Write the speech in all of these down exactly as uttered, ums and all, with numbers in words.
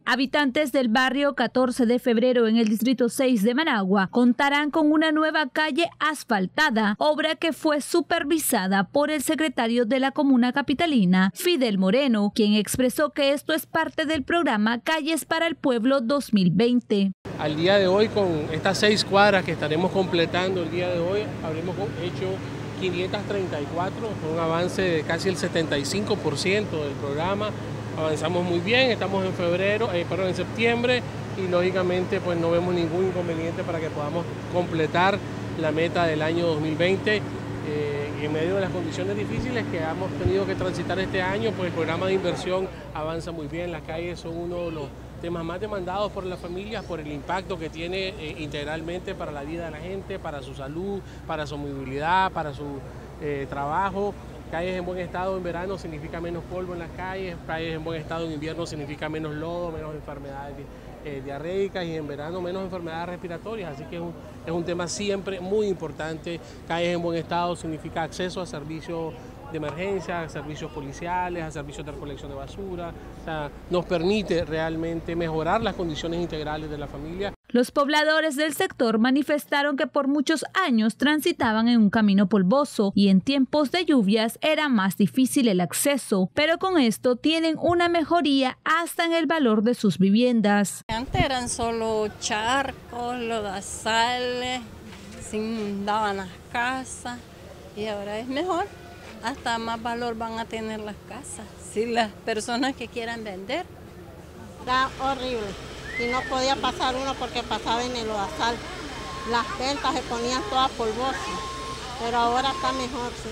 Habitantes del barrio catorce de febrero en el distrito seis de Managua contarán con una nueva calle asfaltada, obra que fue supervisada por el secretario de la comuna capitalina, Fidel Moreno, quien expresó que esto es parte del programa Calles para el Pueblo dos mil veinte. Al día de hoy, con estas seis cuadras que estaremos completando el día de hoy, habremos hecho quinientas treinta y cuatro, un avance de casi el setenta y cinco por ciento del programa. Avanzamos muy bien, estamos en febrero, eh, perdón, en septiembre y lógicamente pues no vemos ningún inconveniente para que podamos completar la meta del año dos mil veinte. Eh, en medio de las condiciones difíciles que hemos tenido que transitar este año, pues el programa de inversión avanza muy bien. Las calles son uno de los temas más demandados por las familias por el impacto que tiene eh, integralmente para la vida de la gente, para su salud, para su movilidad, para su eh, trabajo. Calles en buen estado en verano significa menos polvo en las calles, calles en buen estado en invierno significa menos lodo, menos enfermedades eh, diarreicas y en verano menos enfermedades respiratorias, así que es un, es un tema siempre muy importante. Calles en buen estado significa acceso a servicios de emergencia, a servicios policiales, a servicios de recolección de basura, o sea, nos permite realmente mejorar las condiciones integrales de la familia. Los pobladores del sector manifestaron que por muchos años transitaban en un camino polvoso y en tiempos de lluvias era más difícil el acceso, pero con esto tienen una mejoría hasta en el valor de sus viviendas. Antes eran solo charcos, lodazales, se inundaban las casas y ahora es mejor. Hasta más valor van a tener las casas, si las personas que quieran vender. Era horrible y no podía pasar uno porque pasaba en el lodazal. Las ventas se ponían todas polvosas, pero ahora está mejor, sí.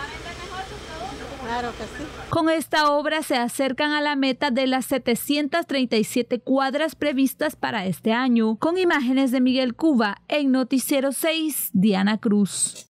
Claro que sí. Con esta obra se acercan a la meta de las setecientas treinta y siete cuadras previstas para este año. Con imágenes de Miguel Cuba, en Noticiero seis, Diana Cruz.